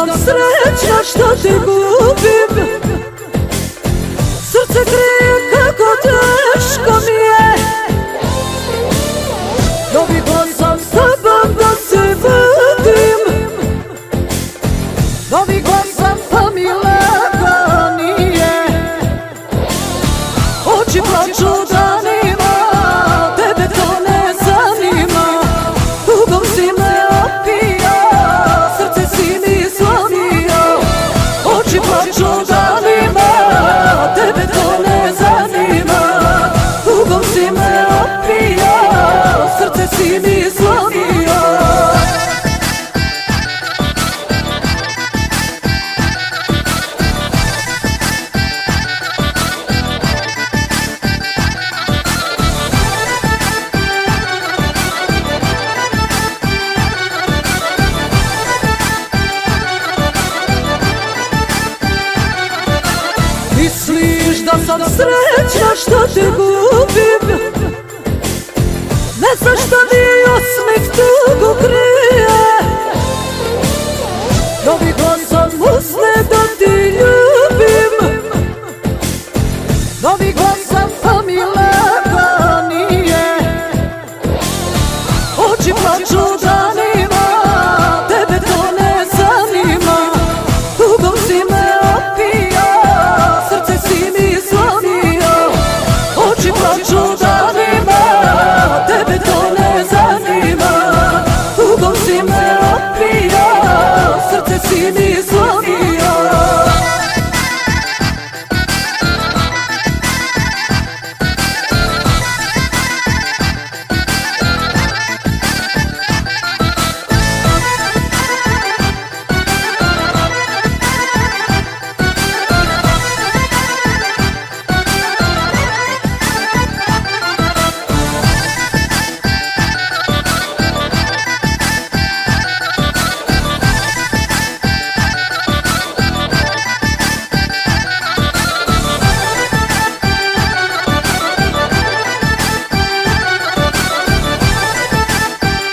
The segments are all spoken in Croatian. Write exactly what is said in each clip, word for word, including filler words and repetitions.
sam srećna što te gubim. Srce krije kako teško mi je. Navikla sam s tobom da se vodim. Navikla sam pa mi lako nije. Oči plaču danima, tebe to ne zanima. Tugom si me opio, srce si mi slomio. Oči plaču danima, tebe to ne zanima. Tugom si me opio, srce si mi slomio. Misliš da sam srećna što te gubim. Ne znaš šta mi osmeh tugu krije. Navikla sam usne da ti ljubim. Navikla sam pa mi lako nije. Oči plaču danima, tebe to ne zanima. Tugom si me opio, srce si mi slomio. Oči plaču danima, tebe to ne zanima. Tugom si me opio, srce si mi slomio.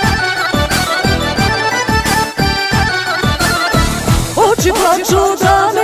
Oči plaču danima,